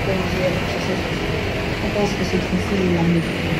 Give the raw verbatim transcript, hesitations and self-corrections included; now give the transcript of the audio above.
Entonces, capaz que se te sigue la mente.